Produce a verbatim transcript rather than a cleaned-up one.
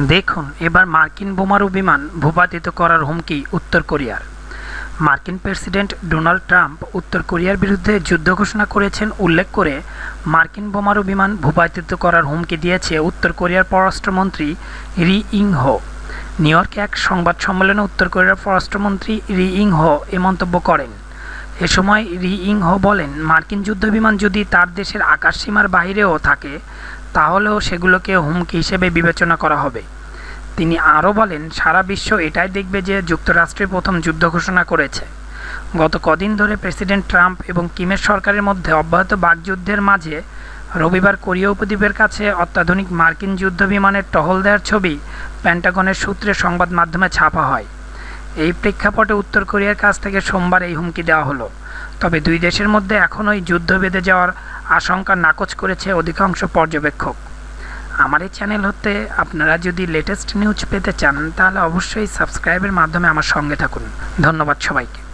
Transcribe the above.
দেখুন এবার মার্কিন বোমারু বিমান ভূপাতিত করার হুমকি উত্তর কোরিয়ার। মার্কিন প্রেসিডেন্ট ডোনাল্ড ট্রাম্প উত্তর কোরিয়ার বিরুদ্ধে যুদ্ধ ঘোষণা করেছেন উল্লেখ করে মার্কিন বোমারু বিমান ভূপাতিত করার হুমকি দিয়েছে উত্তর কোরিয়ার পররাষ্ট্রমন্ত্রী রি ইং হো। নিউ ইয়র্কে এক সংবাদ সম্মেলনে উত্তর কোরিয়ার পররাষ্ট্রমন্ত্রী রি ইং হো এ মন্তব্য করেন। এ সময় রি ইং হো বলেন, মার্কিন যুদ্ধবিমান যদি তার দেশের আকাশসীমার বাইরেও থাকে তাহলেও সেগুলোকে হুমকি হিসেবে বিবেচনা করা হবে। তিনি আরও বলেন, সারা বিশ্ব এটাই দেখবে যে যুক্তরাষ্ট্রের প্রথম যুদ্ধ ঘোষণা করেছে। গত কদিন ধরে প্রেসিডেন্ট ট্রাম্প এবং কিমের সরকারের মধ্যে অব্যাহত বাকযুদ্ধের মাঝে রবিবার কোরিয়া উপদ্বীপের কাছে অত্যাধুনিক মার্কিন যুদ্ধবিমানের টহল দেওয়ার ছবি পেন্টাগনের সূত্রে সংবাদ মাধ্যমে ছাপা হয়। এই প্রেক্ষাপটে উত্তর কোরিয়ার কাছ থেকে সোমবার এই হুমকি দেওয়া হলো। তবে দুই দেশের মধ্যে এখনই যুদ্ধ বেঁধে যাওয়ার আশঙ্কা নাকচ করেছে অধিকাংশ পর্যবেক্ষক। আমার এই চ্যানেল হতে আপনারা যদি লেটেস্ট নিউজ পেতে চান তাহলে অবশ্যই সাবস্ক্রাইবের মাধ্যমে আমার সঙ্গে থাকুন। ধন্যবাদ সবাইকে।